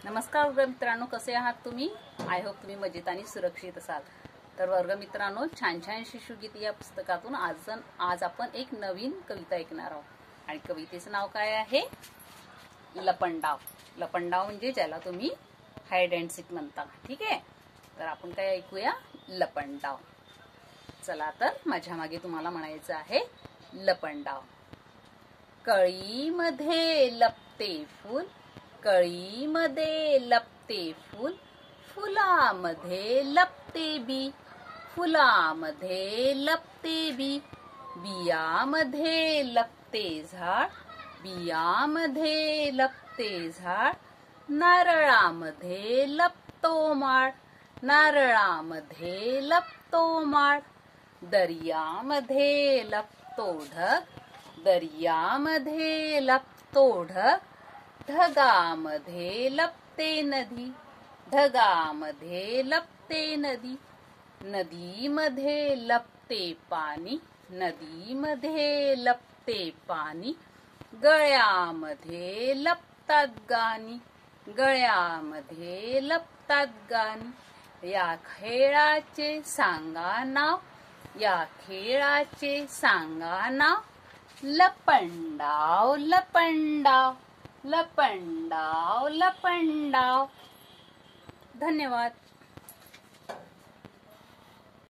नमस्कार वर्गमित्रांनो, कसे आहात तुम्ही? आय होप तुम्ही मजेत आणि सुरक्षित असाल. तर वर्गमित्रांनो, छान छान शिशुगीत या पुस्तकातून आज आपण एक नवीन कविता ऐकणार आहोत आणि कवितेचं नाव काय आहे? लपंडाव. लपंडाव म्हणजे ज्याला तुम्ही हाइड अँड सीक म्हणता. ठीक आहे, तर आपण काय ऐकूया? लपंडाव. चला, तर माझ्या मागे तुम्हाला म्हणायचं आहे लपंडाव. कळीमध्ये लपते फूल, कळीमध्ये लपते फूल, फुलामध्ये लपते बी, फुलामध्ये लपते बी, बियामध्ये लपते झाड, बियामध्ये लपते झाड, नारळामध्ये लपतो माळ, नारळामध्ये लपतो माळ, दर्यामध्ये लपतो ढग, दर्यामध्ये लपतो ढग, ढगामध्ये लपते नदी, ढगामध्ये लपते नदी, नदीमध्ये लपते पाणी, नदीमध्ये लपते पाणी, गळ्यामध्ये लपतात गाणी, गळ्यामध्ये लपतात गाणी. या खेळाचे सांगा नाव, या खेळाचे सांगा नाव, लपंडाव लपंडाव, लपंडाव लपंडाव. धन्यवाद.